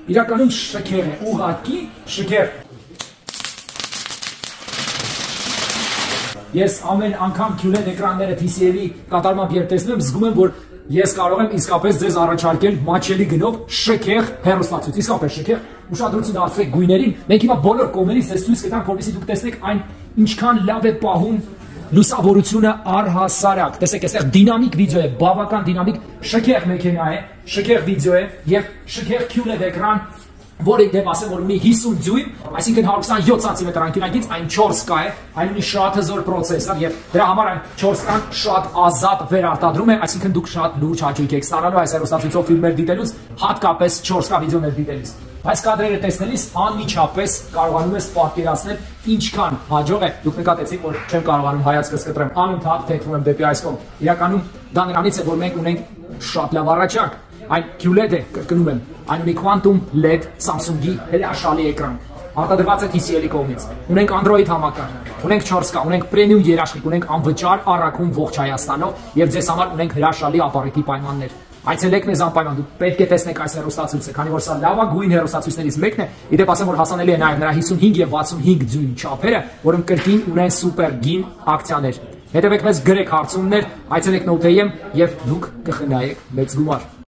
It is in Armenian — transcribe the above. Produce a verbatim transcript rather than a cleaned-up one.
իրականում շքեղ է, ուղղակի շքեղ։ Ես ամեն անգամ Q L E D էկրանները T C L-ի կատարմամբ երբ տեսնում եմ, զգում եմ, որ ես կարող եմ իսկապես ձեզ առաջարկել մատչելի գնով շքեղ հեռուստացույց, իսկապես շքեղ, ուշադրություն դարձրեք գույներին։ Մենք հիմա բոլոր կողմերից ձեզ ցույց կտանք, որպեսզի դուք տեսնեք այն ինչքան լավ է պահում լուսավորությունը առհասարակ։ Տեսեք, այստեղ դինամիկ վիդեո է, բավական դինամիկ, շքեղ մեքենա է, շքեղ վիդեո է եւ շքեղ Q L E D էկրան, որը դեպ ասեմ, որ մի հիսուն դյույմ, այսինքն հարյուր քսանյոթ սանտիմետր անկյունայից, այն չորս K է, այն ունի շատ հզոր պրոցեսոր եւ դրա համար այն չորս K-ն շատ ազատ վերարտադրում է, այսինքն դուք շատ լուրջ հաճույք եք ստանալու այս հեռուստացույցով ֆիլմեր դիտելուց, հատկապես չորս K վիդեոներ դիտելիս։ Այս կադրերը տեսնելիս անմիջապես կարողանում ես պատկերացնել ինչքան հաջող է։ Դուք նկատեցիք, որ չեմ կարողանում հայացքս կտրեմ, անընդհատ թեքվում եմ դեպի այս կողմ։ Իրականում դա նրանից է, որ մենք ունենք շատ լավ առաջարկ։ Այն Q L E D է, կրկնում եմ, այն ունի Quantum L E D Samsung-ի հրաշալի էկրան, արտադրված է T C L-ի կողմից, ունենք Android համակարգ, ունենք չորս K, ունենք premium երաշխիք, ունենք անվճար առաքում ողջ Հայաստանով եւ ձեզ համար ունենք հրաշալի ապարիտի պայմաններ։ Այցելեք մեզ անպայման, դուք պետք է տեսնեք այս հեռուստացույցը, քանի որ սա լավագույն հեռուստացույցներից մեկն է։ Իդեպ ասեմ, որ հասանելի է նաեւ նրա հիսունհինգ եւ վաթսունհինգ դյույմ չափերը, որոնք կրկին ունեն սուպեր գին ակցիաներ։ Հետևեք մեզ, գրեք հարցումներ, այցելեք Note A M եւ դուք կխնայեք մեծ գումար։